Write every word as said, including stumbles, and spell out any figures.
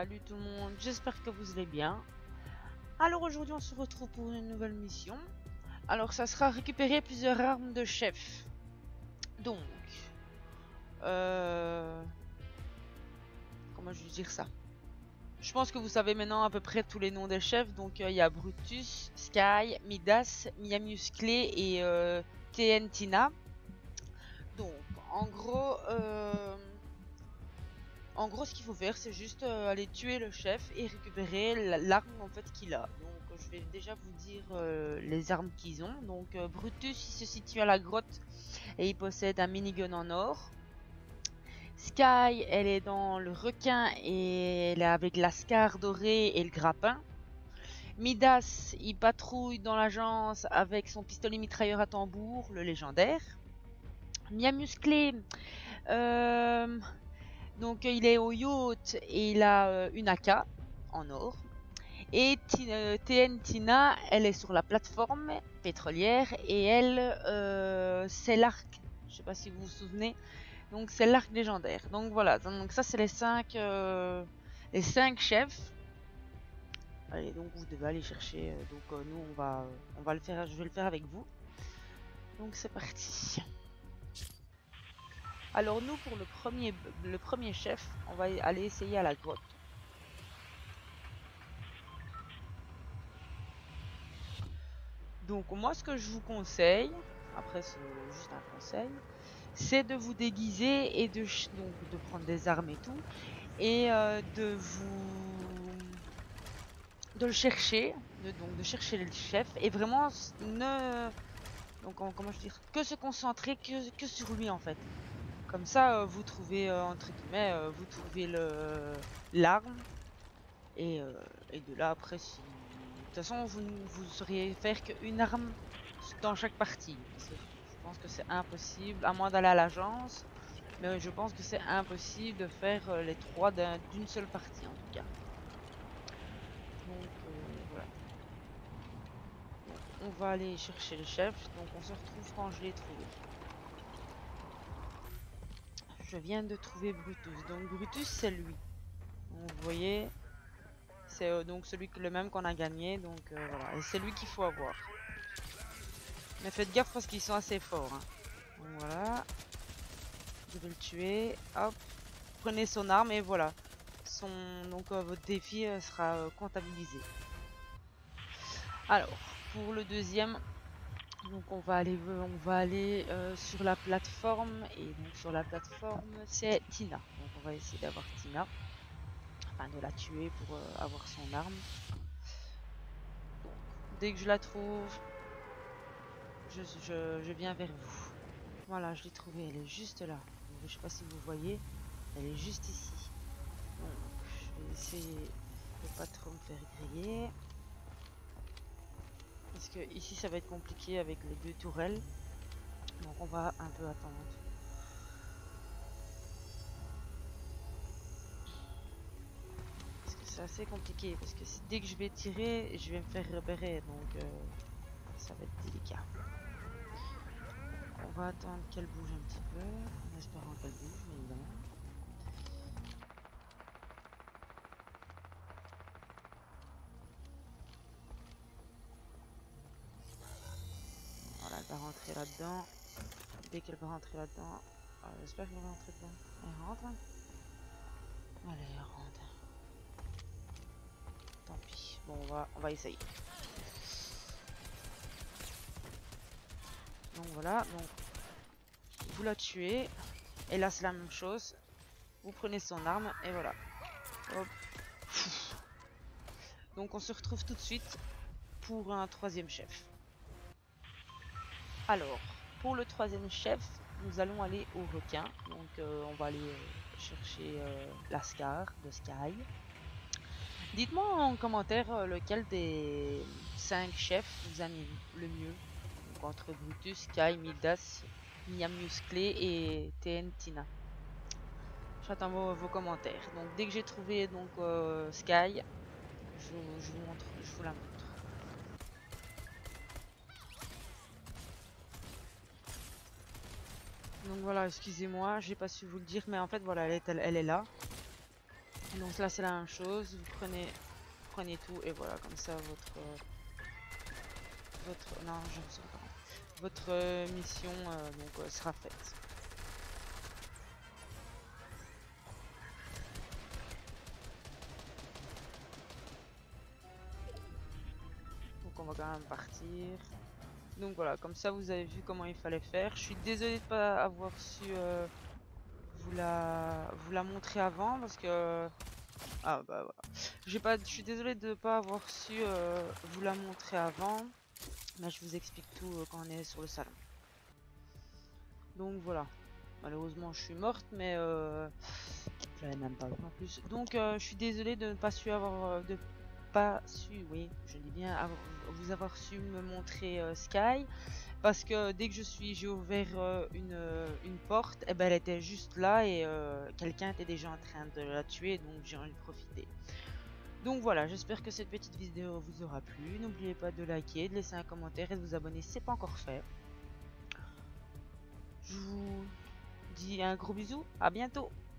salut tout le monde, j'espère que vous allez bien. Alors aujourd'hui on se retrouve pour une nouvelle mission. Alors ça sera récupérer plusieurs armes de chef. Donc, euh... comment je vais dire ça? Je pense que vous savez maintenant à peu près tous les noms des chefs. Donc il euh, y a Brutus, Sky, Midas, Mia Musclé et euh, T N Tina. Donc en gros... Euh... En gros, ce qu'il faut faire, c'est juste euh, aller tuer le chef et récupérer l'arme en fait qu'il a. Donc, je vais déjà vous dire euh, les armes qu'ils ont. Donc, euh, Brutus, il se situe à la grotte et il possède un minigun en or. Sky, elle est dans le requin et elle est avec la scar dorée et le grappin. Midas, il patrouille dans l'agence avec son pistolet mitrailleur à tambour, le légendaire. Mia Musclé, euh... donc il est au yacht et il a euh, une A K en or. Et euh, T N Tina, elle est sur la plateforme pétrolière et elle, euh, c'est l'arc. Je sais pas si vous vous souvenez. Donc c'est l'arc légendaire. Donc voilà. Donc ça c'est les cinq, euh, les cinq chefs. Allez, donc vous devez aller chercher. Euh, donc euh, nous on va, on va le faire. Je vais le faire avec vous. Donc c'est parti. Alors nous pour le premier, le premier chef, on va aller essayer à la grotte. Donc moi ce que je vous conseille, après c'est juste un conseil, c'est de vous déguiser et de donc de prendre des armes et tout, et euh, de vous de le chercher, de donc de chercher le chef et vraiment ne donc comment je dire que se concentrer que, que sur lui en fait. Comme ça euh, vous trouvez euh, entre guillemets euh, vous trouvez le l'arme et, euh, et de là après si de toute façon vous vous sauriez faire qu'une arme dans chaque partie parce que je pense que c'est impossible à moins d'aller à l'agence, mais je pense que c'est impossible de faire euh, les trois d'une seule partie en tout cas. Donc euh, voilà. Donc, on va aller chercher le chef. Donc on se retrouve quand je l'ai trouvé. Je viens de trouver Brutus. Donc Brutus c'est lui. Donc, vous voyez, c'est euh, donc celui que le même qu'on a gagné. Donc euh, voilà, et c'est lui qu'il faut avoir. Mais faites gaffe parce qu'ils sont assez forts. Hein. Donc voilà, je vais le tuer. Hop, prenez son arme et voilà. Son donc euh, votre défi euh, sera euh, comptabilisé. Alors pour le deuxième. Donc on va aller, on va aller euh, sur la plateforme et donc sur la plateforme c'est Tina. Donc on va essayer d'avoir Tina, enfin de la tuer pour euh, avoir son arme. Donc dès que je la trouve, je, je, je viens vers vous. Voilà, je l'ai trouvée, elle est juste là. Donc, je sais pas si vous voyez, elle est juste ici. Donc je vais essayer de pas trop me faire griller. Parce que ici ça va être compliqué avec les deux tourelles. Donc on va un peu attendre. C'est assez compliqué parce que dès que je vais tirer, je vais me faire repérer, donc euh, ça va être délicat. On va attendre qu'elle bouge un petit peu, en espérant qu'elle bouge, mais évidemment. Voilà, elle va rentrer là-dedans. Dès qu'elle va rentrer là-dedans, euh, j'espère qu'elle va rentrer dedans. Elle rentre. Hein. Allez, elle rentre. Tant pis. Bon, on va, on va essayer. Donc voilà, donc vous la tuez. Et là, c'est la même chose. Vous prenez son arme et voilà. Hop. Donc on se retrouve tout de suite pour un troisième chef. Alors, pour le troisième chef, nous allons aller au requin. Donc euh, on va aller euh, chercher euh, la scar de Sky. Dites-moi en commentaire euh, lequel des cinq chefs vous a mis le mieux. Donc entre Brutus, Sky, Midas, Mia Musclé et T N Tina. J'attends vos, vos commentaires. Donc dès que j'ai trouvé donc euh, Sky, je, je vous montre, je vous la montre. Donc voilà, excusez-moi, j'ai pas su vous le dire, mais en fait voilà, elle est, elle, elle est là. Donc là c'est la même chose, vous prenez, prenez tout et voilà, comme ça votre, euh, votre, non je ne sais pas, votre euh, mission euh, donc euh, sera faite. Donc on va quand même partir. Donc voilà, comme ça vous avez vu comment il fallait faire. Je suis désolée de pas avoir su euh, vous la vous la montrer avant parce que ah bah voilà. J'ai pas, je suis désolée de pas avoir su euh, vous la montrer avant. Mais je vous explique tout euh, quand on est sur le salon. Donc voilà. Malheureusement je suis morte, mais euh, j'avais même pas vu en plus. Donc euh, je suis désolée de ne pas su avoir euh, de pas su, oui, je dis bien avoir, vous avoir su me montrer euh, Sky. Parce que dès que je suis, j'ai ouvert euh, une, euh, une porte, et ben elle était juste là et euh, quelqu'un était déjà en train de la tuer, donc j'ai envie de profiter. Donc voilà, j'espère que cette petite vidéo vous aura plu. N'oubliez pas de liker, de laisser un commentaire et de vous abonner si ce n'est pas encore fait. Je vous dis un gros bisou, à bientôt.